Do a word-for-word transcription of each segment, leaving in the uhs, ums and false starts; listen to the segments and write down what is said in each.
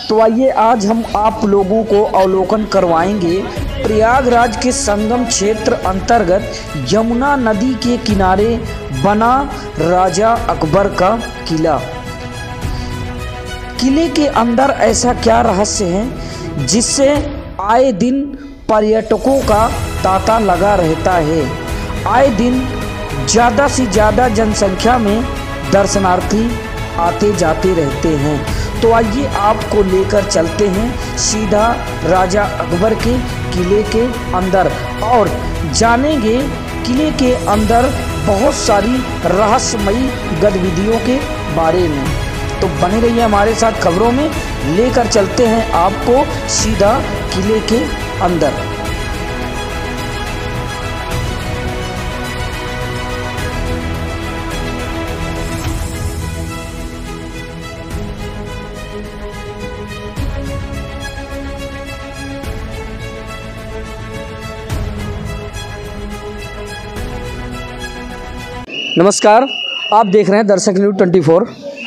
तो आइए आज हम आप लोगों को अवलोकन करवाएंगे प्रयागराज के संगम क्षेत्र अंतर्गत यमुना नदी के किनारे बना राजा अकबर का किला। किले के अंदर ऐसा क्या रहस्य है जिससे आए दिन पर्यटकों का तांता लगा रहता है। आए दिन ज़्यादा से ज़्यादा जनसंख्या में दर्शनार्थी आते जाते रहते हैं। तो आइए आपको लेकर चलते हैं सीधा राजा अकबर के किले के अंदर और जानेंगे किले के अंदर बहुत सारी रहस्यमयी गतिविधियों के बारे में। तो बने रहिए हमारे साथ खबरों में, लेकर चलते हैं आपको सीधा किले के अंदर। नमस्कार, आप देख रहे हैं दर्शक न्यूज़ ट्वेंटी फोर।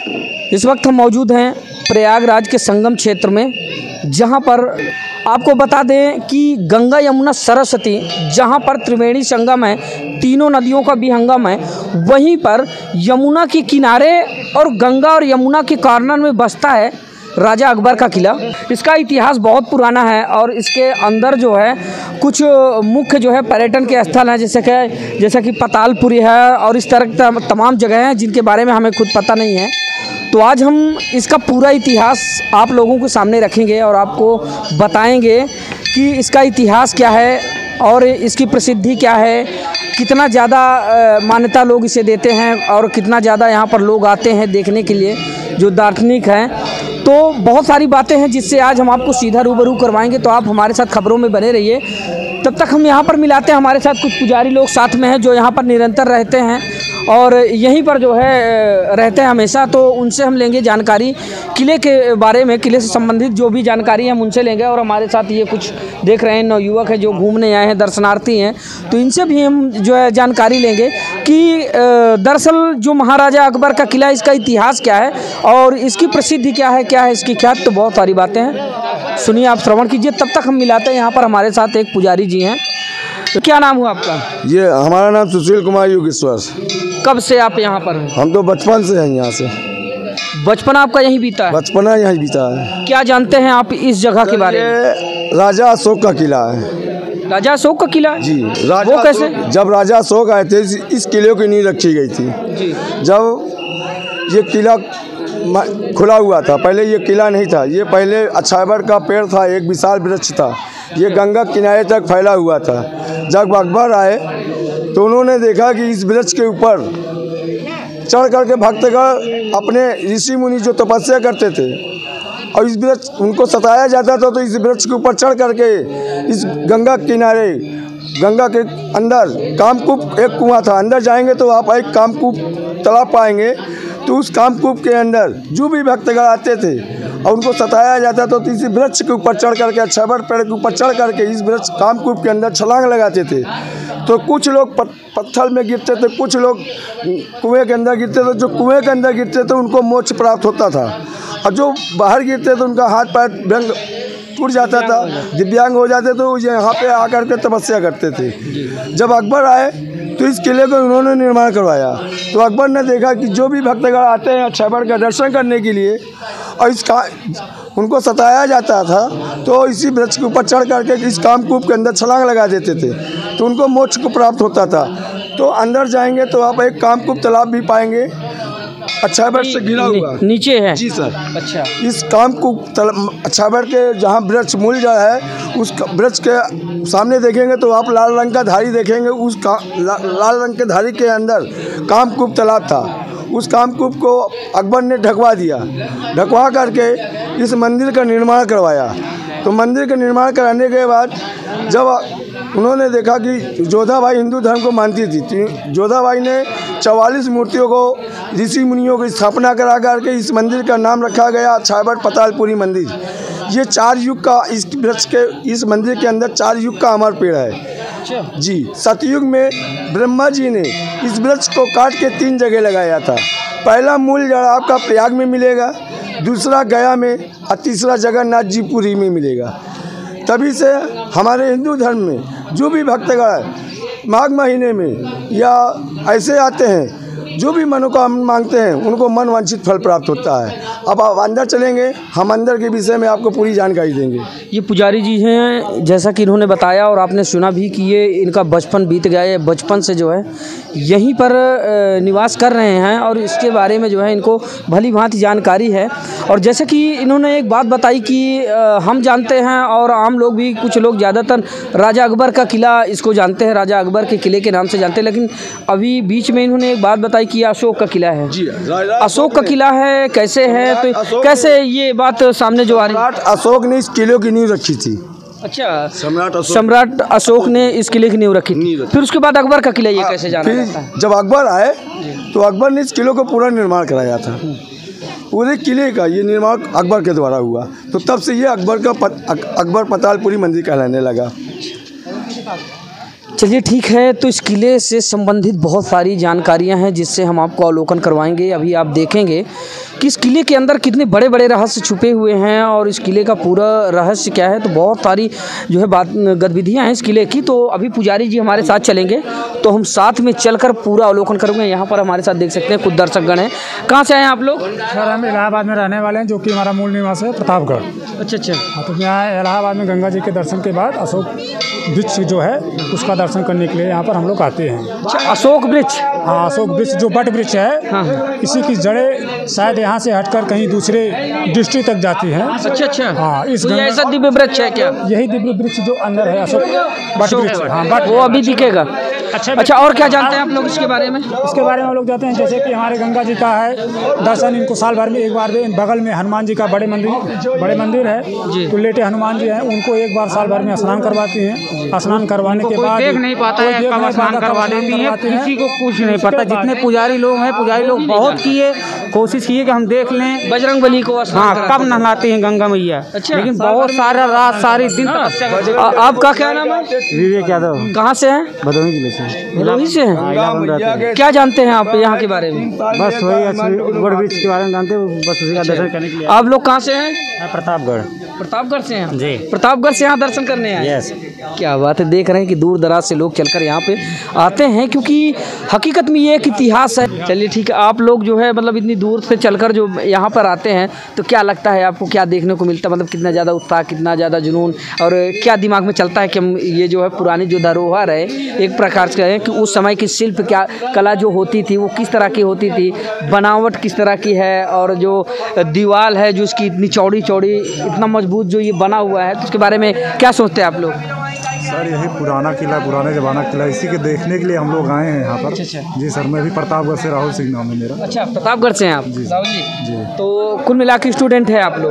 इस वक्त हम मौजूद हैं प्रयागराज के संगम क्षेत्र में, जहां पर आपको बता दें कि गंगा यमुना सरस्वती जहां पर त्रिवेणी संगम है, तीनों नदियों का विहंगम है, वहीं पर यमुना के किनारे और गंगा और यमुना के कॉर्नर में बसता है राजा अकबर का किला। इसका इतिहास बहुत पुराना है और इसके अंदर जो है कुछ मुख्य जो है पर्यटन के स्थल हैं, जैसे कि जैसे कि पतालपुरी है और इस तरह तमाम जगह हैं जिनके बारे में हमें खुद पता नहीं है। तो आज हम इसका पूरा इतिहास आप लोगों के सामने रखेंगे और आपको बताएंगे कि इसका इतिहास क्या है और इसकी प्रसिद्धि क्या है, कितना ज़्यादा मान्यता लोग इसे देते हैं और कितना ज़्यादा यहाँ पर लोग आते हैं देखने के लिए जो दार्शनिक हैं। तो बहुत सारी बातें हैं जिससे आज हम आपको सीधा रूबरू करवाएंगे। तो आप हमारे साथ खबरों में बने रहिए। तब तक हम यहाँ पर मिलाते हैं, हमारे साथ कुछ पुजारी लोग साथ में हैं जो यहाँ पर निरंतर रहते हैं और यहीं पर जो है रहते हैं हमेशा। तो उनसे हम लेंगे जानकारी किले के बारे में, किले से संबंधित जो भी जानकारी हम उनसे लेंगे। और हमारे साथ ये कुछ देख रहे हैं नवयुवक हैं जो घूमने आए हैं, दर्शनार्थी हैं, तो इनसे भी हम जो है जानकारी लेंगे कि दरअसल जो महाराजा अकबर का किला, इसका इतिहास क्या है और इसकी प्रसिद्धि क्या है, क्या है इसकी ख्याति। तो बहुत सारी बातें हैं, सुनिए, आप श्रवण कीजिए। तब तक हम मिलाते हैं यहाँ पर हमारे साथ एक पुजारी जी हैं। तो क्या नाम हुआ आपका? ये हमारा नाम सुशील कुमार योगेश्वर। कब से आप यहाँ पर हैं? हम तो बचपन से हैं यहाँ से। बचपन आपका यहीं बीता है? बचपना यहीं बीता है। क्या जानते हैं आप इस जगह के बारे में? ये राजा अशोक का किला है। राजा अशोक का किला जी। राजा वो कैसे? जब राजा अशोक आए थे इस किले की नींव रखी गई थी जी। जब ये किला खुला हुआ था, पहले ये किला नहीं था, ये पहले अक्षयबर का पेड़ था, एक विशाल वृक्ष था, ये गंगा किनारे तक फैला हुआ था। जब अकबर आए तो उन्होंने देखा कि इस वृक्ष के ऊपर चढ़ करके भक्तगण अपने ऋषि मुनि जो तपस्या करते थे और इस वृक्ष उनको सताया जाता था, तो इस वृक्ष के ऊपर चढ़ करके इस गंगा किनारे, गंगा के अंदर कामकूप एक कुआं था, अंदर जाएंगे तो आप एक कामकूप तालाब पाएंगे। तो उस कामकूप के अंदर जो भी भक्तगण आते थे और उनको सताया जाता था, तो इसी वृक्ष के ऊपर चढ़ करके, अक्षयबर पेड़ के ऊपर चढ़ करके इस वृक्ष कामकूप के अंदर छलांग लगाते थे। तो कुछ लोग पत्थर में गिरते थे, कुछ लोग कुएं के अंदर गिरते थे। जो कुएं के अंदर गिरते थे उनको मोक्ष प्राप्त होता था और जो बाहर गिरते थे उनका हाथ पैर व्यंग टूट जाता था, दिव्यांग हो जाते, तो यहाँ पे आकर के तपस्या करते थे। जब अकबर आए तो इस किले को उन्होंने निर्माण करवाया। तो अकबर ने देखा कि जो भी भक्तगण आते हैं अक्षयबर का दर्शन करने के लिए और इसका उनको सताया जाता था, तो इसी वृक्ष के ऊपर चढ़ करके इस कामकूप के अंदर छलांग लगा देते थे, तो उनको मोक्ष को प्राप्त होता था। तो अंदर जाएंगे तो आप एक कामकूप तालाब भी पाएंगे, अक्षयबर से घिरा हुआ नीचे है जी सर। अच्छा, इस कामकूप अक्षयबर के जहाँ वृक्ष मूल जो है, उस वृक्ष के सामने देखेंगे तो आप लाल रंग का धारी देखेंगे। उस का, ला, लाल रंग के धारी के अंदर कामकूप तालाब था। उस कामकूप को अकबर ने ढकवा दिया, ढकवा करके इस मंदिर का निर्माण करवाया। तो मंदिर का निर्माण कराने के बाद जब उन्होंने देखा कि जोधाबाई हिंदू धर्म को मानती थी, तो जोधाबाई ने चवालीस मूर्तियों को, ऋषि मुनियों की स्थापना करा करके इस मंदिर का नाम रखा गया अक्षयबर पतालपुरी मंदिर। ये चार युग का, इस वृक्ष के, इस मंदिर के अंदर चार युग का अमर पेड़ है जी। सतयुग में ब्रह्मा जी ने इस वृक्ष को काट के तीन जगह लगाया था। पहला मूल जड़ आपका प्रयाग में मिलेगा, दूसरा गया में और तीसरा जगन्नाथ जी पुरी में मिलेगा। तभी से हमारे हिंदू धर्म में जो भी भक्तगण माघ महीने में या ऐसे आते हैं, जो भी मनोकामना मांगते हैं उनको मन वांछित फल प्राप्त होता है। अब आप अंदर चलेंगे, हम अंदर के विषय में आपको पूरी जानकारी देंगे। ये पुजारी जी हैं, जैसा कि इन्होंने बताया और आपने सुना भी कि ये इनका बचपन बीत गया है, बचपन से जो है यहीं पर निवास कर रहे हैं और इसके बारे में जो है इनको भली भांति जानकारी है। और जैसे कि इन्होंने एक बात बताई कि हम जानते हैं और आम लोग भी, कुछ लोग ज़्यादातर राजा अकबर का किला इसको जानते हैं, राजा अकबर के किले के नाम से जानते हैं, लेकिन अभी बीच में इन्होंने एक बात बताई कि अशोक का किला है। जी, अशोक का किला है, कैसे है, तो कैसे ये बात सामने जो आ रही है? अशोक ने इस किले की नींव रखी थी। अच्छा, सम्राट अशोक सम्राट अशोक ने इस किले की नींव रखी थी। फिर उसके बाद अकबर का किला ये कैसे जाना जाता है? जब अकबर आए तो अकबर ने इस किले को पूरा निर्माण कराया था। पूरे किले का ये निर्माण अकबर के द्वारा हुआ, तो तब से ये अकबर का पत, अकबर पतालपुरी मंदिर कहलाने लगा। चलिए ठीक है, तो इस किले से संबंधित बहुत सारी जानकारियां हैं जिससे हम आपको अवलोकन करवाएंगे। अभी आप देखेंगे कि इस किले के अंदर कितने बड़े बड़े रहस्य छुपे हुए हैं और इस किले का पूरा रहस्य क्या है, तो बहुत सारी जो है बात गतिविधियां हैं इस किले की। तो अभी पुजारी जी हमारे साथ चलेंगे तो हम साथ में चलकर पूरा अवलोकन करेंगे। यहाँ पर हमारे साथ देख सकते हैं कुछ दर्शकगण हैं। कहाँ से आए हैं आप लोग? सर हम इलाहाबाद में रहने वाले हैं, जो कि हमारा मूल निवास है प्रतापगढ़। अच्छा अच्छा। हाँ, तो यहाँ इलाहाबाद में गंगा जी के दर्शन के बाद अशोक वृक्ष जो है उसका दर्शन करने के लिए यहाँ पर हम लोग आते हैं। अच्छा, अशोक वृक्ष? हाँ, अशोक वृक्ष जो बट वृक्ष है, हाँ, इसी की जड़ें शायद यहाँ से हटकर कहीं दूसरे डिस्ट्रिक्ट तक जाती हैं। अच्छा अच्छा। हाँ, इस तो ये गंगा- ऐसा दिव्य वृक्ष है क्या? यही दिव्य वृक्ष जो अंदर है अशोक बट वृक्ष। हाँ, बट वो अभी दिखेगा। अच्छा अच्छा, और क्या जानते हैं आप लोग इसके बारे में? इसके बारे में हम लोग जानते हैं, जैसे कि हमारे गंगा जी का है दर्शन, इनको साल भर में एक बार भी। बगल में हनुमान जी का बड़े मंदिर बड़े मंदिर है, तो लेटे हनुमान जी हैं, उनको एक बार साल भर में स्नान करवाती हैं। स्नान करवाने के बाद देख नहीं पाता है, कब स्नान करवा देती है, किसी को कुछ नहीं पता। जितने पुजारी लोग हैं, पुजारी लोग बहुत किए, कोशिश किए कि हम देख लें बजरंगबली को स्नान हाँ कराते कब हैं। नहलाते हैं गंगा मैया। अच्छा। लेकिन बहुत सारा रात सारी दिन हाँ। तपस्या करते हैं। आ- आपका क्या नाम है? विवेक यादव, कहाँ से हैं? भदोही जिले से। भदोही से हैं? क्या जानते हैं आप यहाँ के बारे में? बस वही बड़ वृक्ष के बारे में जानते हैं, बस उसी का दर्शन करने के लिए। आप लोग कहाँ से हैं? मैं प्रतापगढ़। प्रतापगढ़ से हैं? जी। प्रतापगढ़ से यहाँ दर्शन करने आए? यस। क्या बात है, देख रहे हैं कि दूर दराज से लोग चलकर यहाँ पे आते हैं, क्योंकि हकीकत में ये एक इतिहास है। चलिए ठीक है, आप लोग जो है मतलब इतनी दूर से चलकर जो यहाँ पर आते हैं, तो क्या लगता है आपको, क्या देखने को मिलता है? मतलब कितना ज़्यादा उत्साह, कितना ज़्यादा जुनून, और क्या दिमाग में चलता है कि हम ये जो है पुरानी जो धरोहर है एक प्रकार से है कि उस समय की शिल्प क्या कला जो होती थी वो किस तरह की होती थी, बनावट किस तरह की है, और जो दीवार है जो इसकी इतनी चौड़ी चौड़ी इतना मजबूत जो ये बना हुआ है, तो उसके बारे में क्या सोचते हैं आप लोग? सर यही पुराना किला, पुराने ज़माना किला, इसी के देखने के लिए हम लोग आए हैं यहाँ पर। अच्छा। जी सर, मैं भी प्रतापगढ़ से, राहुल सिंह नाम है मेरा। अच्छा, प्रतापगढ़ से हैं आप? राहुल जी। जी तो कुल मिला के स्टूडेंट है आप लोग?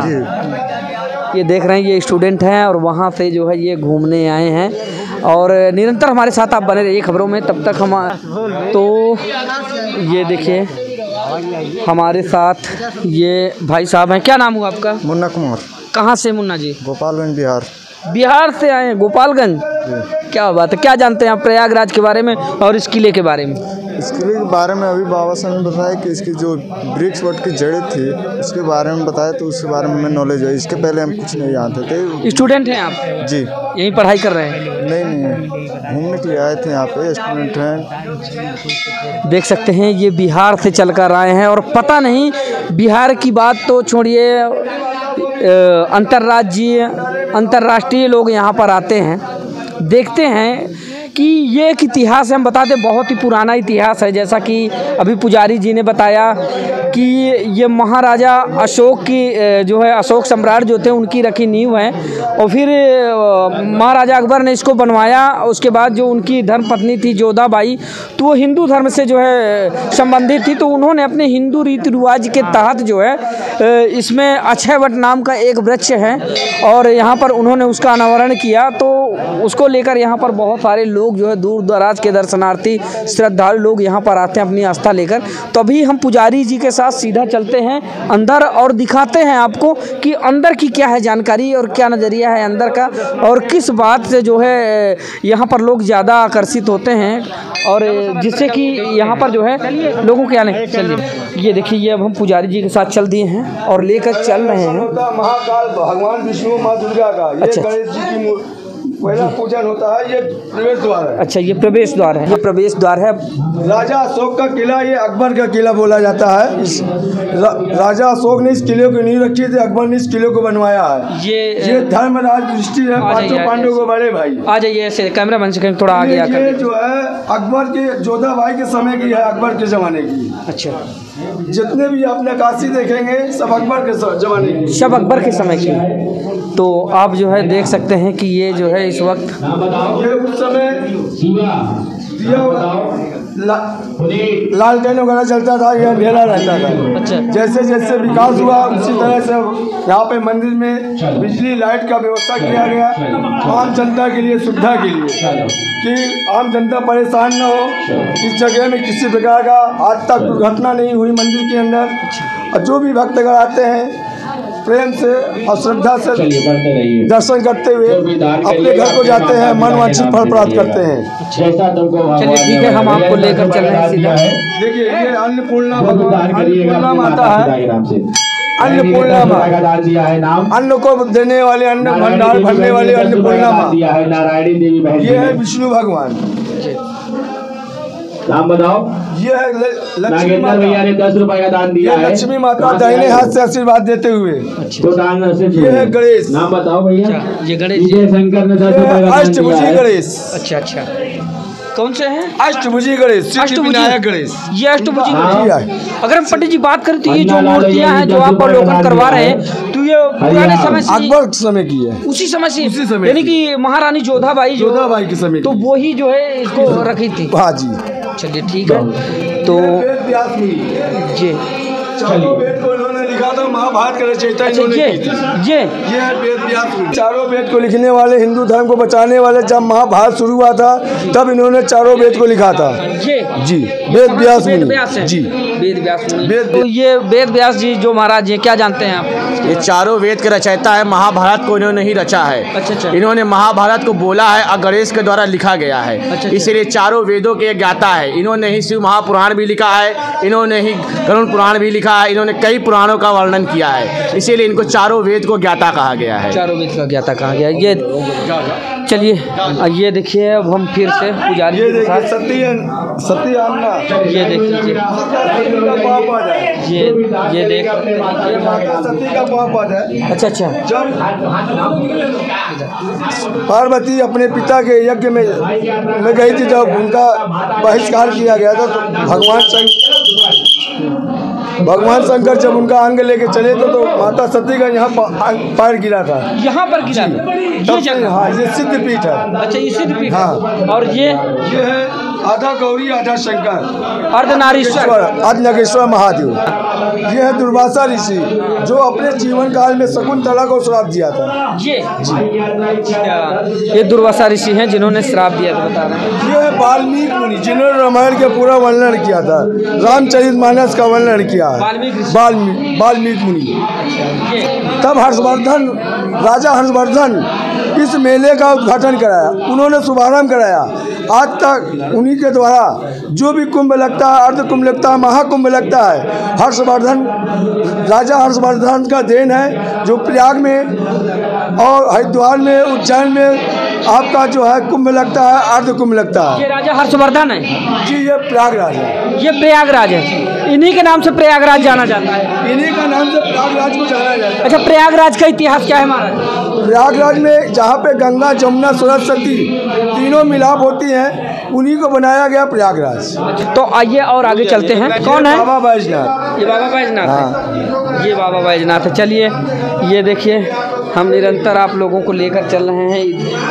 जी। ये देख रहे हैं ये स्टूडेंट हैं और वहाँ से जो है ये घूमने आए हैं, और निरंतर हमारे साथ आप बने रहिए खबरों में, तब तक हम। तो ये देखिए हमारे साथ ये भाई साहब हैं। क्या नाम हुआ आपका? मुन्ना कुमार, कहाँ से मुन्ना जी? गोपालगंज, बिहार। बिहार से आए हैं, गोपालगंज। क्या बात है, क्या जानते हैं आप प्रयागराज के बारे में और इस किले के बारे में? इस किले के बारे में अभी बाबा साहब ने बताया कि इसकी जो वृक्ष वट की जड़ें थी उसके बारे में बताया, तो उसके बारे में नॉलेज है। इसके पहले हम कुछ नहीं जानते थे। स्टूडेंट हैं आप? जी। यहीं पढ़ाई कर रहे हैं? नहीं नहीं, घूमने के लिए आए थे यहाँ पे, स्टूडेंट हैं। देख सकते हैं ये बिहार से चलकर आए हैं, और पता नहीं बिहार की बात तो छोड़िए, अंतर्राज्यीय अंतर्राष्ट्रीय लोग यहाँ पर आते हैं, देखते हैं कि ये एक इतिहास है। हम बताते बहुत ही पुराना इतिहास है, जैसा कि अभी पुजारी जी ने बताया कि ये महाराजा अशोक की जो है अशोक सम्राट जो थे उनकी रखी नींव है, और फिर महाराजा अकबर ने इसको बनवाया। उसके बाद जो उनकी धर्मपत्नी थी जोधाबाई, तो वो हिंदू धर्म से जो है संबंधित थी, तो उन्होंने अपने हिंदू रीति रिवाज के तहत जो है इसमें अक्षयवट नाम का एक वृक्ष है, और यहाँ पर उन्होंने उसका अनावरण किया। तो उसको लेकर यहाँ पर बहुत सारे लोग जो है दूर दराज के दर्शनार्थी श्रद्धालु लोग यहाँ पर आते हैं अपनी आस्था लेकर। तो अभी हम पुजारी जी के साथ साथ सीधा चलते हैं अंदर और दिखाते हैं आपको कि अंदर की क्या है जानकारी और क्या नज़रिया है अंदर का, और किस बात से जो है यहाँ पर लोग ज़्यादा आकर्षित होते हैं, और जिससे कि यहाँ पर जो है लोगों के आने। चलिए ये देखिए, ये अब हम पुजारी जी के साथ चल दिए हैं और लेकर चल रहे हैं। महाकाल भगवान विष्णु माँ दुर्गा का ये अच्छा। गणेश जी की पहला पूजन होता है। ये प्रवेश द्वार है। अच्छा, ये प्रवेश द्वार है, ये प्रवेश द्वार है। राजा अशोक का किला, ये अकबर का किला बोला जाता है। इस रा, राजा अशोक ने इस किले को नींव रखी थी, अकबर ने इस किले को बनवाया है। ये ये धर्मराज दृष्टि है, पांचों पांडवों को बड़े भाई। आ जाइए ऐसे कैमरा बन सके थोड़ा आगे आकर। ये जो है अकबर के जोधा भाई के समय की है, अकबर के जमाने की। अच्छा, जितने भी आप नक्काशी देखेंगे सब अकबर के जमाने की, सब अकबर के समय की। तो आप जो है देख सकते हैं कि ये जो है इस वक्त ये उस समय दिया ला, लालटेन वगैरह चलता था, यह अंधेरा रहता था। अच्छा। जैसे जैसे विकास हुआ उसी तरह से यहाँ पे मंदिर में बिजली लाइट का व्यवस्था किया गया, आम जनता के लिए, सुविधा के लिए, कि आम जनता परेशान न हो। इस जगह में किसी प्रकार का आज तक दुर्घटना नहीं हुई मंदिर के अंदर। और जो भी भक्तगण आते हैं प्रेम से और श्रद्धा से दर्शन करते हुए अपने घर को जाते हैं, मन वांछित फल प्राप्त करते हैं। चलिए ठीक है, हम आपको लेकर चल रहे हैं सीधा। देखिए ये अन्नपूर्णा भगवान, अन्नपूर्णा माता है। अन्नपूर्णा माँ, अन्न को देने वाले, अन्न भंडार भरने वाले अन्नपूर्णा माँ। ये है विष्णु भगवान। नाम बताओ। ये है लक्ष्मी माता। भैया ने दस रुपए का दान दिया है। लक्ष्मी माता दाहिने हाथ से आशीर्वाद देते हुए। तो दान से ये है गणेश। नाम बताओ भैया। ये गणेश विजय शंकर ने दस रुपए का दान दिया अष्टभुजी है। गणेश। अच्छा अच्छा, कौन से हैं? अष्टभुजी गणेश, सिद्धिविनायक गणेश। ये अष्टभुजी हाँ। गणेश। अगर हम पंडित जी बात करें तो ये जो मूर्तियां हैं जो आप अवलोकन करवा रहे हैं, तो ये पुराने समय से, अकबर समय की है, उसी समय से, उसी समय यानी कि महारानी जोधाबाई जो जोधाबाई के समय तो की। वही जो है इसको रखी थी। हाँ जी। चलिए ठीक है। तो वेद व्यास मुनि जी चारों वेद को इन्होंने लिखा था, महाभारत का रचयिता अच्छा, इन्होंने ये की थी। ये ये है वेद व्यास मुनि। चारों वेद को लिखने वाले, हिंदू धर्म को बचाने वाले, जब महाभारत शुरू हुआ था तब इन्होंने चारों वेद को लिखा था। ये जी वेद व्यास वेद मुनि व्यास हैं। जी। वेद व्यास मुनि। वेद- तो ये वेद व्यास जी जो महाराज जी क्या जानते हैं आप? ये चारों वेद के रचयिता है। महाभारत को इन्होंने ही रचा है। अच्छा अच्छा। इन्होंने महाभारत को बोला है और गणेश के द्वारा लिखा गया है। अच्छा। इसलिए चारों वेदों के ज्ञाता है। इन्होंने ही शिव महापुराण भी लिखा है, इन्होंने ही गरुड़ पुराण भी लिखा है, इन्होंने कई पुराणों का वर्णन किया है। इसीलिए इनको चारों वेद को ज्ञाता कहा गया है। चारों वेद का ज्ञाता कहा गया। ये चलिए ये देखिए, अब हम फिर से पुजारी ये जी के साथ देखिए सत्य सत्य आमना। ये देख लीजिए, सती का पाप आ जाए। ये ये देख ये माता सती का पाप आ जाए। अच्छा अच्छा। जब पार्वती अपने पिता के यज्ञ में में गई थी, जब उनका बहिष्कार किया गया था, तो भगवान शंकर भगवान शंकर जब उनका अंग लेके चले थे तो माता सती का यहाँ पा- पैर गिरा था। यहाँ पर गिरा था ये तब से जगह। हाँ ये सिद्ध पीठ है। अच्छा, ये सिद्ध पीठ है। हाँ। और ये ये है आधा गौरी आधा शंकर, अर्धनारीश्वर। आदि नागेश्वर महादेव। ये है दुर्वासा ऋषि जो अपने जीवन काल में शकुंतला को श्राप दिया था। ये अच्छा, ये दुर्वासा ऋषि हैं जिन्होंने श्राप दिया था, बता रहे हैं। ये है वाल्मीकि मुनि जिन्होंने रामायण के पूरा वर्णन किया था, रामचरितमानस का वर्णन किया है। वाल्मीकि ऋषि। वाल्मीकि वाल्मीकि मुनि। ये तब हर्षवर्धन, राजा हर्षवर्धन इस मेले का उद्घाटन कराया, उन्होंने शुभारंभ कराया। आज तक उन्हीं के द्वारा जो भी कुंभ लगता है, अर्ध कुंभ लगता है, महाकुंभ लगता है, हर्षवर्धन, राजा हर्षवर्धन का देन है। जो प्रयाग में और हरिद्वार में, उज्जैन में आपका जो है कुंभ लगता है, अर्ध कुंभ लगता है। ये राजा हर्षवर्धन है जी, ये प्रयागराज है। ये प्रयागराज है, इन्हीं के नाम से प्रयागराज जाना जाता है। इन्हीं का नाम से प्रयागराज को जाना जाता है। अच्छा, प्रयागराज का इतिहास क्या है महाराज? प्रयागराज में जहाँ पे गंगा, जमुना, सरस्वती तीनों मिलाप होती हैं, उन्हीं को बनाया गया प्रयागराज। तो आइए और आगे चलते हैं। कौन है? बाबा बैजनाथ। ये बाबा बैजनाथ है। ये बाबा बैजनाथ है। चलिए ये देखिए, हम निरंतर आप लोगों को लेकर चल रहे हैं।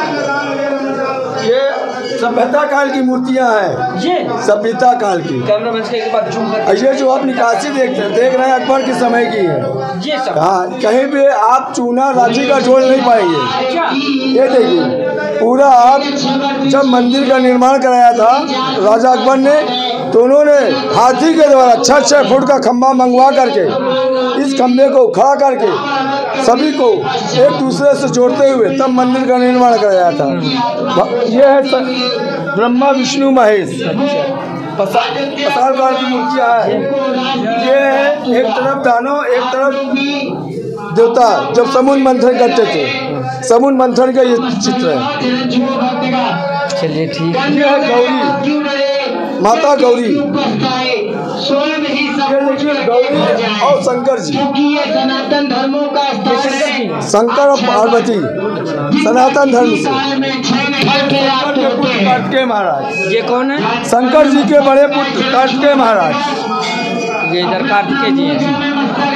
ये सभ्यता काल की मूर्तियां हैं। ये सभ्यता काल की। कैमरामैन से एक बार जूम कर। ये जो आप निकासी देख देख रहे हैं अकबर के समय की है। ये सब हाँ, कहीं पे आप चूना राशि का जोड़ नहीं पाएंगे। अच्छा, ये देखिए पूरा, आप जब मंदिर का निर्माण कराया था राजा अकबर ने, तो उन्होंने हाथी के द्वारा छः छः फुट का खंभा मंगवा करके इस खंभे को खड़ा करके सभी को एक दूसरे से जोड़ते हुए तब मंदिर का निर्माण कराया था। यह है ब्रह्मा विष्णु महेश पसारकार की मूर्तियाँ हैं। ये है एक तरफ दानव एक तरफ देवता जब समुद्र मंथन करते थे, समुद्र मंथन का ये चित्र है। चलिए ठीक है। ये है गौरी, माता गौरी, ये देखिए गौरी और शंकर जी, सनातन धर्मों का शंकर और पार्वती सनातन धर्म से कार्तिकेय महाराज। ये कौन है? शंकर जी के बड़े पुत्र कार्तिकेय महाराज। ये इधर कार्तिकेय जी हैं।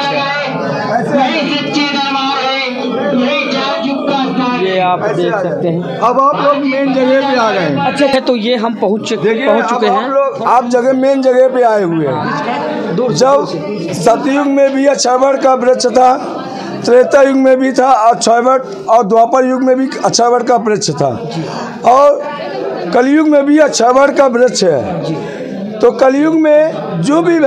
ये आप देख सकते हैं। अब आप लोग मेन जगह पे आ गए हैं। अच्छा है, तो ये हम पहुँच पहुँच चुके अब आप हैं। लोग आप जगह मेन जगह पे आए हुए हैं। जब सतयुग में भी अक्षयवट का वृक्ष था, त्रेता युग में भी था अक्षयवट, और द्वापर युग में भी अक्षयवट का वृक्ष था, और कलयुग में भी अक्षयवट का वृक्ष है। तो कलयुग में जो भी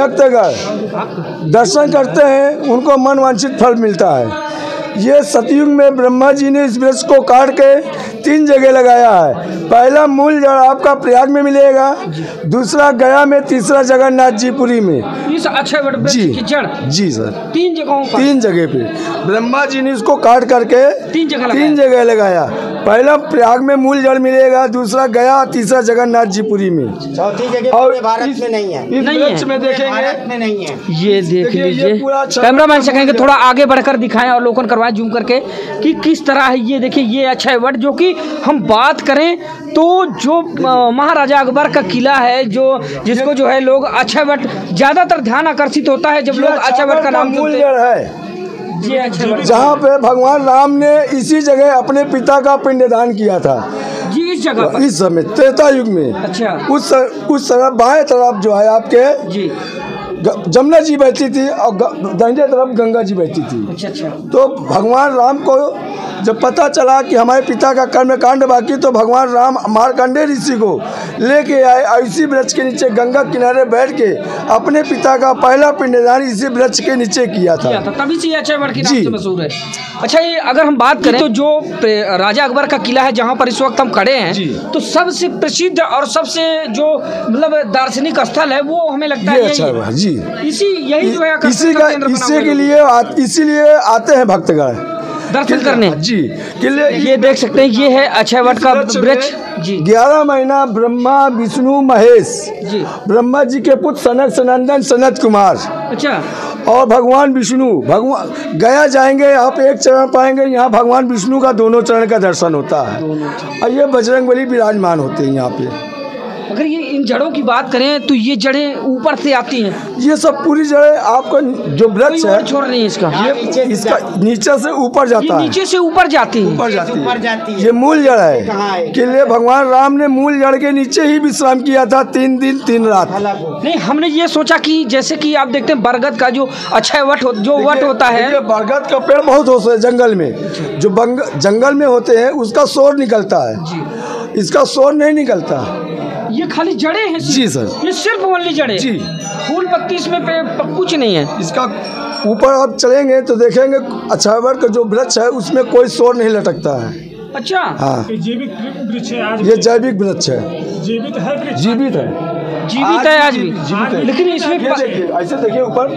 भक्तगण दर्शन करते हैं उनको मन वांछित फल मिलता है। ये सतयुग में ब्रह्मा जी ने इस वृक्ष को काट के तीन जगह लगाया है। पहला मूल जड़ आपका प्रयाग में मिलेगा, दूसरा गया में, तीसरा जगन्नाथ जी पुरी में। इस अक्षयवट वृक्ष जी की जड़ जी सर तीन जगहों पर, तीन जगह पे ब्रह्मा जी ने इसको काट करके तीन जगह तीन जगह लगाया। पहला प्रयाग में मूल जड़ मिलेगा, दूसरा गया, तीसरा जगन्नाथ जी पुरी में। चौथी जगह और भारत इस- में नहीं है। इस नहीं वृक्ष है। में देखेंगे भारत में नहीं है। ये देख देखिए, ये लीजिए। पूरा अच्छा- कैमरामैन से कहेंगे थोड़ा आगे बढ़कर दिखाएं और अवलोकन करवाएं जूम करके कि किस तरह है। ये देखिए ये अक्षयवट, जो कि हम बात करें तो जो अ, महाराजा अकबर का किला है, जो जिसको जो है लोग अक्षयवट ज़्यादातर ध्यान आकर्षित होता है जब लोग अक्षयवट का नाम मूल सुनते हैं। जड़ है ये अक्षयवट जहाँ पे भगवान राम ने इसी जगह अपने पिता का पिंडदान किया था। जी इस जगह पर। इस समय त्रेता युग में अच्छा। उस उस तरफ बाएं तरफ जो है आपके जी ग- जमुना जी बहती थी और ग- दाहिने तरफ गंगा जी बहती थी। अच्छा अच्छा। तो भगवान राम को जब पता चला कि हमारे पिता का कर्म कांड बाकी, तो भगवान राम मार्कंडेय ऋषि को लेके आए और इसी वृक्ष के नीचे गंगा किनारे बैठ के अपने पिता का पहला पिंडदान इसी वृक्ष के नीचे किया था। किया था, तभी से ये अक्षयवट के नाम जी। से मशहूर है। अच्छा, ये अगर हम बात करें तो जो प्रे- राजा अकबर का किला है जहाँ पर इस वक्त हम खड़े हैं, जी। तो सबसे प्रसिद्ध और सबसे जो मतलब दार्शनिक स्थल है वो हमें लगता ये है अच्छा यही हुआ है। जी। इसी यही जो है आकर्षण इसी का का केंद्र बना इसी हुआ के है। लिए आ- इसीलिए आते हैं भक्तगण दर्शन करने। जी किले ये देख सकते हैं, ये है अक्षयवट का वृक्ष में वृक्ष जी ग्यारह महीना ब्रह्मा विष्णु महेश, जी। ब्रह्मा जी के पुत्र सनक सनंदन सनत कुमार अच्छा और भगवान विष्णु भगवान गया जाएंगे, आप एक चरण पाएंगे, यहाँ भगवान विष्णु का दोनों चरण का दर्शन होता है और ये बजरंगबली विराजमान होते हैं यहाँ पे। अगर ये इन जड़ों की बात करें तो ये जड़ें ऊपर से आती हैं, ये सब पूरी जड़ें आपको जो कोई वृक्ष और है छोर नहीं है इसका। ये इसका नीचे से ऊपर ये जाता है, नीचे से ऊपर जाती है। ऊपर जाती ऊपर जाती है। है। ये मूल जड़ कहाँ है है? कि लिए भगवान राम ने मूल जड़ के नीचे ही विश्राम किया था तीन दिन तीन रात। नहीं, हमने ये सोचा कि जैसे कि आप देखते हैं बरगद का जो अक्षयवट हो, जो वट होता है, देखिए, बरगद का पेड़ बहुत होते हैं जंगल में, जो बंग, जंगल में होते हैं उसका शोर निकलता है, इसका शोर नहीं निकलता। ये खाली जड़ें हैं सिर्फ। जी सर। ये सिर्फ ओनली जड़ें। जी। फूल पत्ती इसमें पे, प, कुछ नहीं है। इसका ऊपर आप चलेंगे तो देखेंगे अक्षयवट का जो वृक्ष है उसमें कोई शोर नहीं लटकता है। अच्छा हाँ, ये जीवित वृक्ष है आज ये जैविक वृक्ष है, जीवित है वृक्ष। जीवित है, जीवित है आज भी, जीवित है। लेकिन इसमें ये प- देखिए, ऐसे देखिए ऊपर,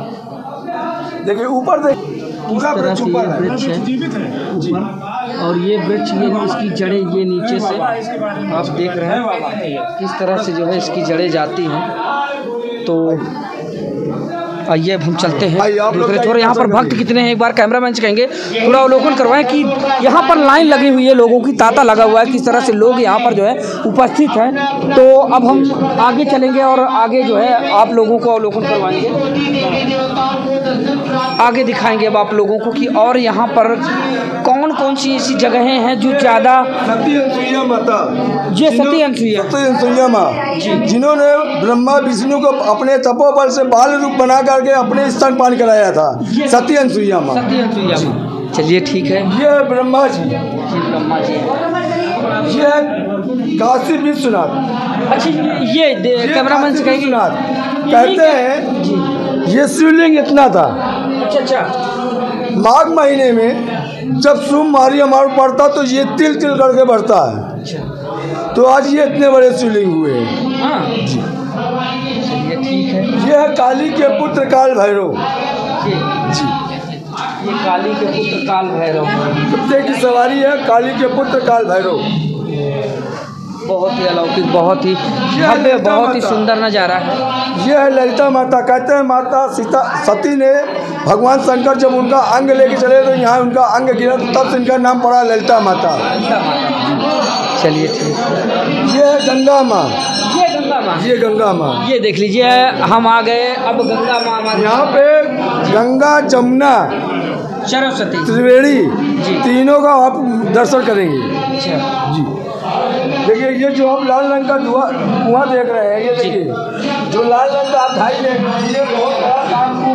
देखिए ऊपर देखिए पूरा तरह वृक्ष से ऊपर ये है। वृक्ष है जीवित है जी और ये वृक्ष, ये इसकी जड़ें ये नीचे से आप देख रहे हैं किस तरह से जो है इसकी जड़ें जाती हैं। तो आइए अब हम चलते हैं आइए, आप लोग दूसरे जाइए, छोर। यहाँ पर दर्शन भक्त करिए। कितने हैं एक बार कैमरामैन से कहेंगे थोड़ा अवलोकन करवाएं कि यहाँ पर लाइन लगी हुई है, लोगों की तांता लगा हुआ है, किस तरह से लोग यहाँ पर जो है उपस्थित हैं। तो अब हम आगे चलेंगे और आगे जो है आप लोगों को अवलोकन करवाएंगे, आगे दिखाएंगे अब आप लोगों को कि और यहाँ पर कौन कौन सी ऐसी जगहें हैं जो ज़्यादा। सती अनसुईया माता, ये सती अनसुईया सती अनसुईया माँ जिन्होंने ब्रह्मा विष्णु को अपने तपोबल से बाल रूप बना करके अपने स्तनपान कराया था, सती अनसुईया माँ। सती अनसुईया माँ। चलिए ठीक है, ये है ब्रह्मा जी, ये ब्रह्मा जी हैं। ये है काशी विश्वनाथ। अच्छा ये कैमरामैन से कहेंगे कहते हैं ये शिवलिंग इतना था। अच्छा अच्छा माघ महीने में जब सोमवारी हमारा पड़ता तो ये तिल तिल करके बढ़ता है। तो आज ये इतने बड़े शिवलिंग हुए हैं। हाँ जी चलिए ठीक है। ये है काली के पुत्र काल भैरव जी जी। ये काली के पुत्र काल भैरव कुत्ते की सवारी है काली के पुत्र काल भैरव। बहुत ही अलौकिक, बहुत ही भव्य, बहुत ही सुंदर नज़ारा है। ये है ललिता माता। कहते हैं माता सीता सती ने भगवान शंकर जब उनका अंग लेके चले तो यहाँ उनका अंग गिरा, तब से इनका नाम पड़ा ललिता माता। चलिए ठीक है। ये है गंगा माँ। ये गंगा माँ। ये गंगा माँ। ये देख लीजिए हम आ गए अब गंगा माँ हमारे यहाँ पे गंगा जमुना सरस्वती त्रिवेणी तीनों का आप दर्शन करेंगे। अच्छा जी देखिए ये जो आप लाल रंग का धुआं कुआं देख रहे हैं, ये देखिए जो लाल रंग का आप ढाई देख रहे हैं, ये बहुत बड़ा कामकूप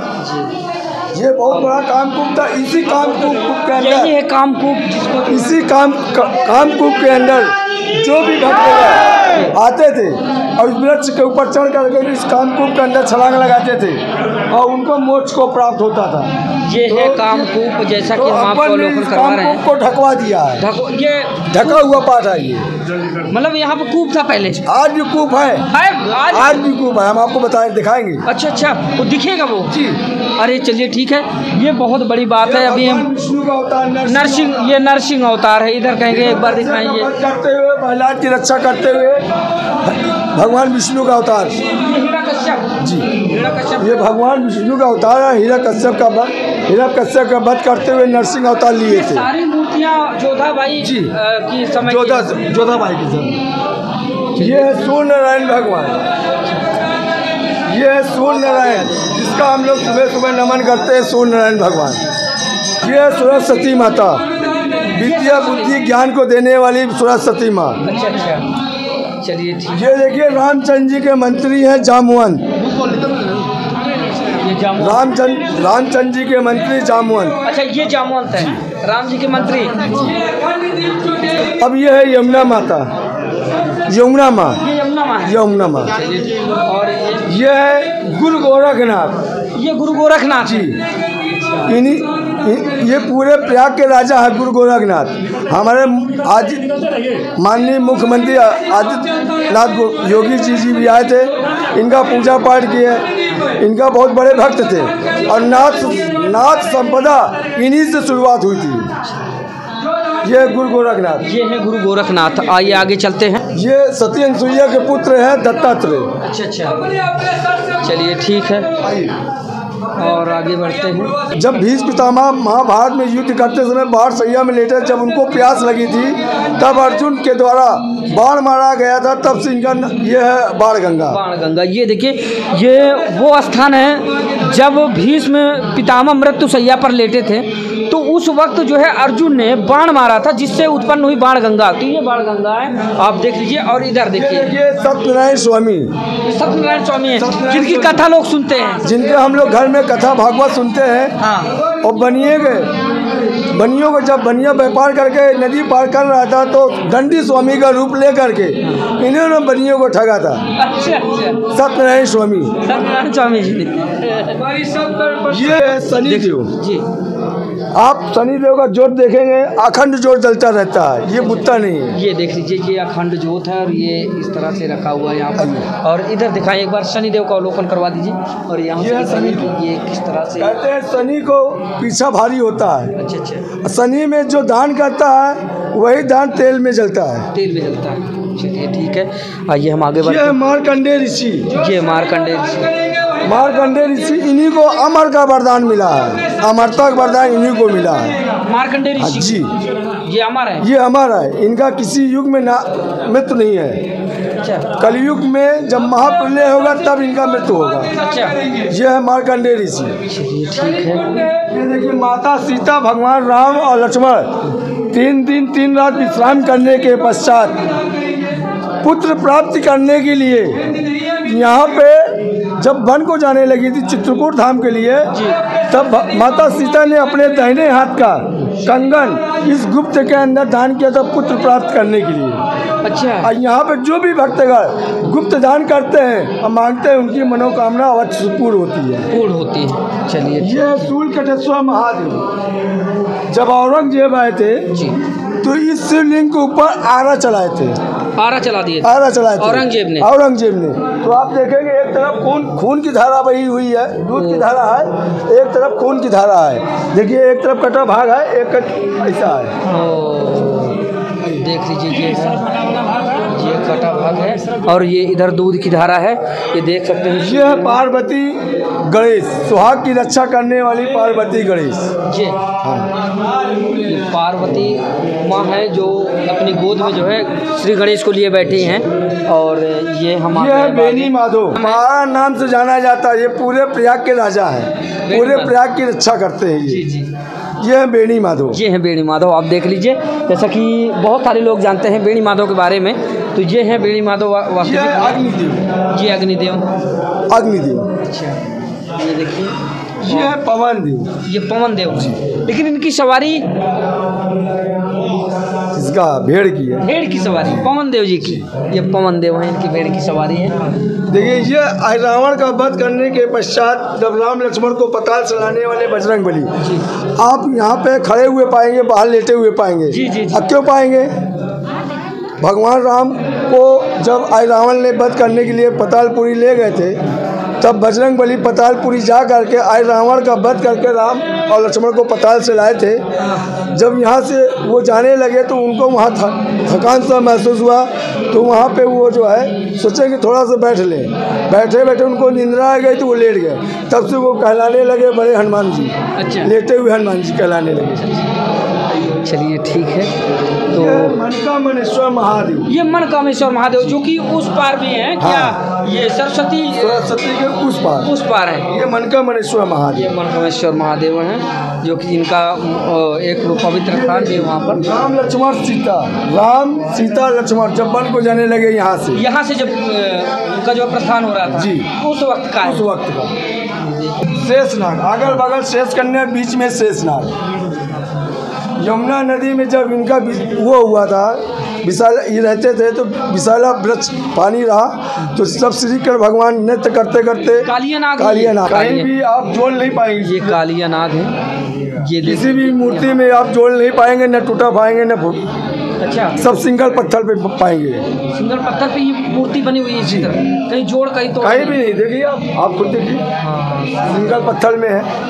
है। ये बहुत बड़ा कामकूप था। इसी कामकूप के अंदर यही है कामकूप जिसको इसी काम कामकूप के अंदर जो भी भक्त आते थे और इस वृक्ष के ऊपर चढ़ करके इस कामकूप के अंदर छलांग लगाते थे और उनको मोक्ष को प्राप्त होता था। ये है कामकूप, जैसा कि हम आपको अवलोकन करवा रहे हैं। को ढकवा दिया है। ढको ये ढका हुआ पाठ है ये। मतलब यहाँ पे कूप था पहले। आज भी कूप है। है आज आज भी कूप है। हम आपको बताएं दिखाएंगे। अच्छा अच्छा वो दिखेगा वो जी। अरे चलिए ठीक है। ये बहुत बड़ी बात है। अभी हम विष्णु का अवतार नरसिंह, ये नरसिंह अवतार है। इधर कहेंगे एक बार दिखाएंगे। करते हुए प्रहलाद की रक्षा करते हुए भगवान विष्णु का अवतार जी। ये भगवान विष्णु का अवतार है। हिरण्यकश्यप का वध हिरण्यकश्यप का वध करते हुए नरसिंह अवतार लिए थे। सारी मूर्तियाँ जोधा भाई जी की समय जोधा जोधा भाई की समय। ये है सूर्य नारायण भगवान। ये है सूर्य नारायण जिसका हम लोग सुबह सुबह नमन करते हैं। सूर्य नारायण भगवान। ये है सरस्वती माता, विद्या बुद्धि ज्ञान को देने वाली सरस्वती माँ। अच्छा अच्छा चलिए ठीक। ये देखिए रामचंद्र जी के मंत्री हैं जामवंत। ये जामवंत रामचंद्र रामचंद्र जी के मंत्री जामवंत। अच्छा ये जामवंत है राम जी के मंत्री। अब ये है यमुना माता, यमुना माँ। ये यमुना माँ है। यमुना माँ। और ये ये है गुरु गोरखनाथ। ये गुरु गोरखनाथ जी। इन्हीं ये पूरे प्रयाग के राजा है गुरु गोरखनाथ। हमारे आज माननीय मुख्यमंत्री आदित्यनाथ योगी जी जी भी आए थे। इनका पूजा पाठ किए। इनका बहुत बड़े भक्त थे और नाथ नाथ संपदा इन्हीं से शुरुआत हुई थी। ये गुरु गोरखनाथ। ये है गुरु गोरखनाथ। आइए आगे चलते हैं। ये सती अनुसुईया के पुत्र हैं दत्तात्रेय। अच्छा अच्छा चलिए ठीक है और आगे बढ़ते हैं। जब भीष्म पितामह महाभारत में युद्ध करते समय बाढ़ सैया में लेटे, जब उनको प्यास लगी थी तब अर्जुन के द्वारा बाण मारा गया था। तब से इनका ये है बाण गंगा। बाण गंगा। ये देखिए ये वो स्थान है जब भीष्म पितामह मृत्यु सैया पर लेटे थे तो उस वक्त जो है अर्जुन ने बाण मारा था जिससे उत्पन्न हुई बाण गंगा। तो ये बाण गंगा है, आप देख लीजिए। और इधर देखिए ये सत्यनारायण स्वामी। सत्यनारायण स्वामी है जिनकी कथा लोग सुनते हैं, जिनके हम लोग घर में कथा भागवत सुनते हैं। हाँ। और बनिए गए बनियों को जब बनिया व्यापार करके नदी पार कर रहा था तो दंडी स्वामी का रूप ले करके इन्होंने बनियों को ठगा था। अच्छा अच्छा सत्यनारायण स्वामी। सत्यनारायण स्वामी जी ने। ये है शनि देव जी। आप शनि देव का जोत देखेंगे अखंड जोत जलता रहता है। ये बुत्ता नहीं है। ये देख लीजिए ये अखंड जोत है और ये इस तरह से रखा हुआ है यहाँ पर। और इधर दिखाएं एक बार शनि देव का अवलोकन करवा दीजिए। और यहाँ से शनि ये किस तरह से कहते हैं शनि को पीछा भारी होता है। अच्छा अच्छा शनि में जो दान करता है वही दान तेल में जलता है। तेल में जलता है। चलिए ठीक है आइए हम आगे बढ़ते ये हैं। मार्कंडेय ऋषि। ये मार्कंडेय ऋषि। मार्कंडेय ऋषि इन्हीं को अमर का वरदान मिला है। अमरता का वरदान इन्हीं को मिला है। मार्कंडेय ऋषि जी। ये अमर है। ये अमर है। इनका किसी युग में ना मृत्यु नहीं है। अच्छा कलयुग में जब महाप्रलय होगा तब इनका मृत्यु होगा। अच्छा ये है मार्कंडेय ऋषि। चलिए ठीक है। ये देखिए माता सीता, भगवान राम और लक्ष्मण तीन दिन तीन रात विश्राम करने के पश्चात पुत्र प्राप्ति करने के लिए यहाँ पे जब वन को जाने लगी थी चित्रकूट धाम के लिए, तब माता सीता ने अपने दाहिने हाथ का कंगन इस गुप्त के अंदर दान किया था पुत्र प्राप्त करने के लिए। अच्छा। और यहाँ पे जो भी भक्तगण गुप्त दान करते हैं और मांगते हैं, उनकी मनोकामना अवश्य पूर्ण होती है पूर्ण होती है। चलिए, ये शूलकटेश्वर महादेव जब औरंगजेब आए थे जी, तो इस शिवलिंग के ऊपर आरा चलाए थे। आरा चला दिए थे आरा चलाए थे औरंगजेब ने। औरंगजेब ने। तो आप देखेंगे एक तरफ खून खून की धारा बही हुई है, दूध की धारा है, एक तरफ खून की धारा है। देखिए एक तरफ कटा भाग है, एक कट ऐसा है। ओ, देख लीजिए, ये ये कटा भाग है और ये इधर दूध की धारा है, ये देख सकते हैं। ये है पार्वती गणेश, सुहाग की रक्षा करने वाली पार्वती गणेश। जी हाँ, ये पार्वती माँ है जो अपनी गोद में जो है श्री गणेश को लिए बैठी हैं। और ये हमारे ये है बेनी माधव, हमारा नाम से जाना जाता है। ये पूरे प्रयाग के राजा हैं, पूरे प्रयाग की रक्षा करते हैं ये। जी जी, ये है बेनी माधव। ये है बेणी माधव। आप देख लीजिए, जैसा कि बहुत सारे लोग जानते हैं बेणी माधव के बारे में, तो ये है बेणी माधव वा- ये वास्तविक है में। अग्निदेव। ये अग्निदेव। अग्निदेव। अच्छा, ये देखिए, ये है पवन देव। ये पवन देव है, लेकिन इनकी सवारी इसका भेड़ की है। भेड़ की सवारी पवन देव जी की। ये पवन देव हैं, इनकी भेड़ की सवारी है। देखिए ये रावण का वध करने के पश्चात जब राम लक्ष्मण को पताल चलाने वाले बजरंग बली आप यहाँ पे खड़े हुए पाएंगे, बाहर लेटे हुए पाएंगे। जी, जी, जी। अब क्यों पाएंगे? भगवान राम को जब आई रावण ने वध करने के लिए पतालपुरी ले गए थे, तब बजरंग बली पतालपुरी जा करके आई रावण का वध करके राम और लक्ष्मण को पताल से लाए थे। जब यहाँ से वो जाने लगे तो उनको वहाँ थकान सा महसूस हुआ, तो वहाँ पे वो जो है सोचे कि थोड़ा सा बैठ लें। बैठे बैठे उनको निंद्रा आ गई तो वो लेट गए। तब से वो कहलाने लगे बड़े हनुमान जी। अच्छा, लेटे हुए हनुमान जी कहलाने लगे। चलिए ठीक है। तो मनकामनेश्वर महादेव, ये मनकामेश्वर महादेव जो कि उस पार भी हैं क्या? हाँ। ये सरस्वती सरस्वती के उस पार उस पार है। ये मनकामनेश्वर ये महादेव। मनकामेश्वर महादेव हैं जो कि इनका अ, एक पवित्र स्थान भी है वहाँ पर। राम लक्ष्मण सीता, राम सीता लक्ष्मण जब वन को जाने लगे यहाँ से, यहाँ से जब अ, उनका जो प्रस्थान हो रहा था जी, उस वक्त का है। उस वक्त का शेषनाग, अगल बगल शेष कन्या, बीच में शेषनाग। यमुना नदी में जब इनका वि- वो हुआ था, विशाल ये रहते थे तो विशाला वृक्ष पानी रहा, तो सब श्री कृष्ण भगवान नृत्य करते करते कालिया नाग है। कालिया नाग, कहीं कालिया- भी आप जोड़ नहीं पाएंगे। ये कालिया नाग है। ये देख- किसी भी मूर्ति में आप जोड़ नहीं पाएंगे, न टूटा पाएंगे न फूट, अच्छा, सब सिंगल पत्थर पे पाएंगे। सिंगल पत्थर पे ये मूर्ति बनी हुई है इसी तरह, कहीं जोड़ कहीं तो कहीं भी नहीं, देखिए आप आप खुद देखिए, हाँ, सिंगल पत्थर में है।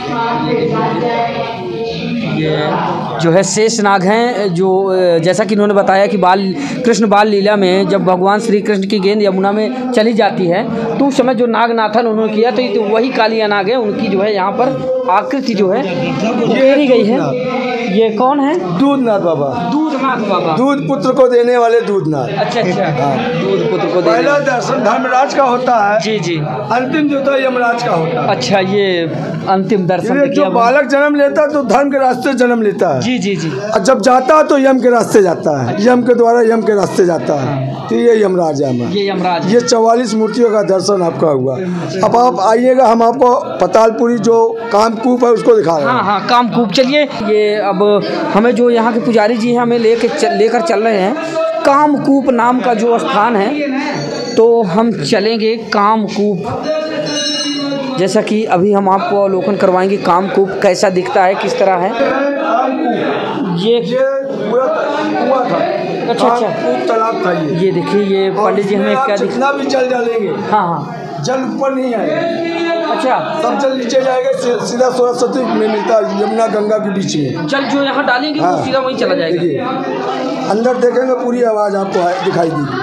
ये जो है शेषनाग हैं, जो अ, जैसा कि इन्होंने बताया कि बाल कृष्ण बाल लीला में जब भगवान श्री कृष्ण की गेंद यमुना में चली जाती है तो उस समय जो नागनाथन उन्होंने किया, तो ये तो वही कालिया नाग है। उनकी जो है यहाँ पर आकृति जो है वो घेरी गई है। ये कौन है? दूधनाथ बाबा, दूधनाथ बाबा। दूध पुत्र को देने वाले दूधनाथ। अच्छा अच्छा, दूध पुत्र को देने- पहला दर्शन धर्मराज का होता है, जी जी। अंतिम जो होता है यमराज का होता है। अच्छा, ये अंतिम दर्शन ये जो किया। बालक जन्म लेता है तो धर्म के रास्ते जन्म लेता है, जी जी जी। और जब जाता है तो यम के रास्ते जाता है, यम के द्वारा यम के रास्ते जाता है, तो ये यमराज है हमारा। ये यमराज। ये चौवालीस मूर्तियों का दर्शन आपका हुआ। अब आप आइएगा, हम आपको पतालपुरी जो कामकूप है उसको दिखा रहे हाँ हैं। हाँ, कामकूप। चलिए, ये अब हमें जो यहाँ के पुजारी जी हैं हमें लेके चल, लेकर चल रहे हैं कामकूप नाम का जो स्थान है, तो हम चलेंगे कामकूप। जैसा कि अभी हम आपको अवलोकन करवाएंगे कामकूप कैसा दिखता है, किस तरह है। ये ये पूरा कुआं था, अच्छा अच्छा, कामकूप तालाब था ये। ये देखिए, ये पंडित जी हमें आप क्या दिख। जितना भी जल डालेंगे, हाँ हाँ, जल ऊपर नहीं आएगा, अच्छा, सब जल नीचे जाएगा, सी- सीधा सरस्वती में मिलता है, यमुना गंगा के बीच में। जल जो यहाँ डालेंगे वो हाँ। सीधा वहीं चला जाएगा। देखिए अंदर देखेंगे पूरी आवाज़ आपको आए- दिखाई देगी।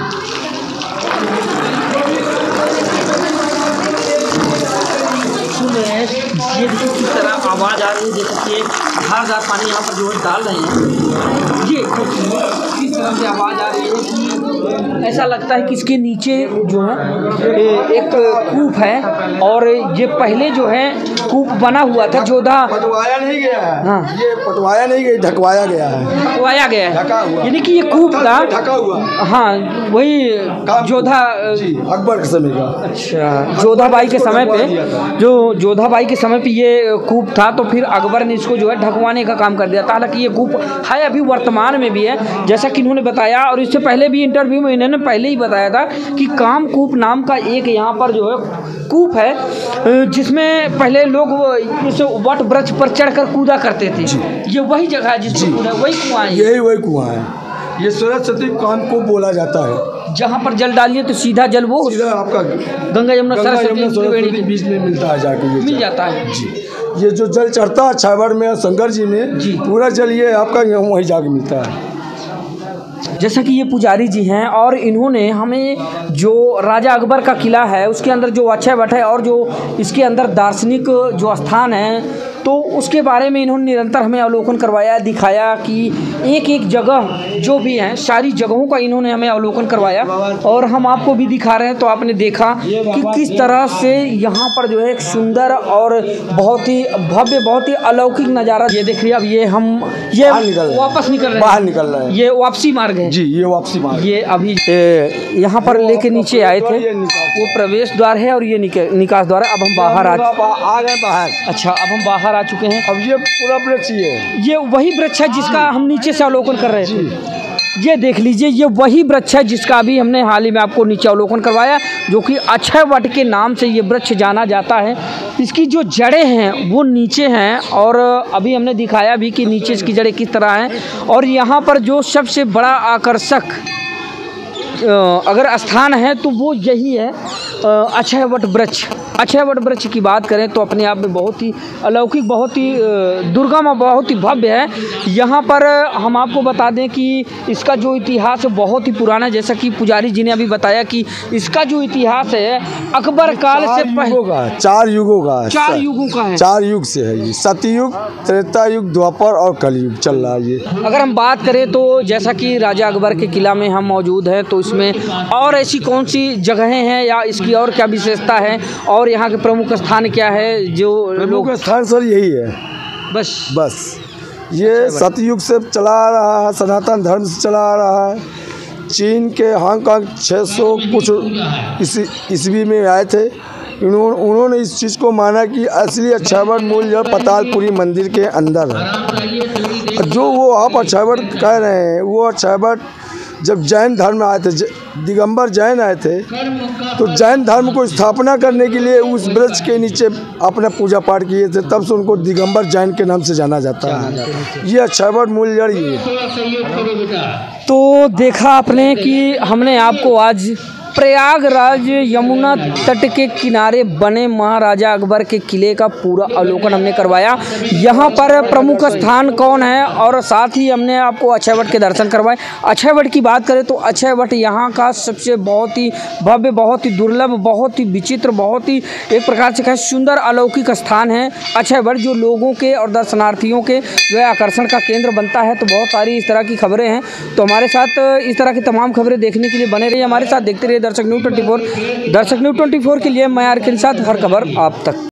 सुने, ये देखिए किस तरह आवाज़ आ रही है। देख सकते हैं धारदार पानी यहाँ पर जो है डाल रहे हैं। ये देखिए किस तरह से आवाज़ आ रही है कि ऐसा लगता है कि इसके नीचे जो है एक कूप है और ये पहले जो है कूप बना हुआ था जोधा पटवाया नहीं गया है। हाँ। ये पटवाया नहीं गया, ढकवाया गया है, ढकवाया गया ढका है, हुआ। यानी कि ये कूप था ढका हुआ। हाँ वही जोधा जी, अकबर के समय का। अच्छा, जोधाबाई के समय पे जो जोधाबाई के समय पे ये कूप था तो फिर अकबर ने इसको जो है ढकवाने का काम कर दिया था। हालांकि ये कूप है अभी वर्तमान में भी है, जैसा कि इन्होंने बताया और इससे पहले भी इंटरव्यू में इन्होंने पहले ही बताया था कि कामकूप नाम का एक यहाँ पर जो है कूप है जिसमें पहले लोग इस वट वृक्ष पर चढ़कर कूदा करते थे। ये वही जगह है जिसमें कूदा, वही कुआं है, यही वही कुआं है। ये सरस्वती कामकूप बोला जाता है। जहाँ पर जल डालिए तो सीधा जल वो सीधा आपका गंगा यमुना गंगा यमुना सरस्वती सरस्वती के बीच में मिलता है जाके ये मिल जल। जाता है। जी, ये जो जल चढ़ता है छावर में शंकर जी में, जी। पूरा जल ये आपका यहाँ वहीं जाके मिलता है। जैसा कि ये पुजारी जी हैं और इन्होंने हमें जो राजा अकबर का किला है उसके अंदर जो अक्षय वट है और जो इसके अंदर दार्शनिक जो स्थान है तो उसके बारे में इन्होंने निरंतर हमें अवलोकन करवाया, दिखाया कि एक एक जगह जो भी हैं सारी जगहों का इन्होंने हमें अवलोकन करवाया और हम आपको भी दिखा रहे हैं। तो आपने देखा कि किस तरह से यहाँ पर जो है एक सुंदर और बहुत ही भव्य बहुत ही अलौकिक नज़ारा ये देख रही है। अब ये हम ये बाहर निकल रहे हैं। वापस निकल रहे हैं, बाहर निकल रहे हैं। ये वापसी मार्ग है जी, ये वापसी मार्ग। ये अभी ए, यहाँ पर लेके नीचे आए थे, वो प्रवेश द्वार है और ये निक- निकास द्वार है। अब हम बाहर आ आ गए बाहर। अच्छा अब हम बाहर आ चुके हैं। अब ये पूरा वृक्ष ही है। ये वही वृक्ष है जिसका हम नीचे से अवलोकन कर रहे थे। ये देख लीजिए, ये वही वृक्ष है जिसका अभी हमने हाल ही में आपको नीचे अवलोकन करवाया, जो कि अक्षय वट के नाम से ये वृक्ष जाना जाता है। इसकी जो जड़ें हैं वो नीचे हैं और अभी हमने दिखाया भी कि नीचे इसकी जड़ें किस तरह हैं। और यहाँ पर जो सबसे बड़ा आकर्षक अगर स्थान है तो वो यही है अक्षय वट वृक्ष। अक्षय वट वृक्ष की बात करें तो अपने आप में बहुत ही अलौकिक, बहुत ही दुर्गम और बहुत ही भव्य है। यहाँ पर हम आपको बता दें कि इसका जो इतिहास है बहुत ही पुराना है, जैसा कि पुजारी जी ने अभी बताया कि इसका जो इतिहास है अकबर काल से पहले चार युगों का चार युगों का है। चार युग से है ये, सतयुग, त्रेता युग, द्वापर और कलयुग चल रहा है ये। अगर हम बात करें तो जैसा कि राजा अकबर के किला में हम मौजूद हैं तो इसमें और ऐसी कौन सी जगहें हैं या इसकी और क्या विशेषता है और यहाँ के प्रमुख स्थान क्या है जो प्रमुख स्थान सर यही है बस बस ये सतयुग से चला आ रहा है, सनातन धर्म से चला आ रहा है। चीन के हांगकांग छः सौ कुछ इसी ईस्वी में आए थे। इन्होंने उन्होंने इस चीज़ को माना कि असली अक्षय वट मूल जड़ पतालपुरी मंदिर के अंदर है। जो वो आप अक्षय वट कह रहे हैं वो अक्षय वट जब जैन धर्म आए थे, दिगंबर जैन आए थे, तो जैन धर्म को स्थापना करने के लिए उस वृक्ष के नीचे अपना पूजा पाठ किए थे, तब से उनको दिगंबर जैन के नाम से जाना जाता है। ये अक्षय वट मूल जड़ ये है। तो देखा आपने कि हमने आपको आज प्रयागराज यमुना तट के किनारे बने महाराजा अकबर के किले का पूरा अवलोकन हमने करवाया। यहाँ पर प्रमुख स्थान कौन है और साथ ही हमने आपको अक्षय वट के दर्शन करवाए। अक्षय वट की बात करें तो अक्षय वट यहाँ का सबसे बहुत ही भव्य, बहुत ही दुर्लभ, बहुत ही विचित्र, बहुत ही एक प्रकार से कहें सुंदर अलौकिक स्थान है अक्षय वट, जो लोगों के और दर्शनार्थियों के जो है आकर्षण का केंद्र बनता है। तो बहुत सारी इस तरह की खबरें हैं। तो हमारे साथ इस तरह की तमाम खबरें देखने के लिए बने रहिए, हमारे साथ देखते रहिए Darshak news twenty four. Darshak news twenty four के लिए मैं आर के साथ हर खबर आप तक।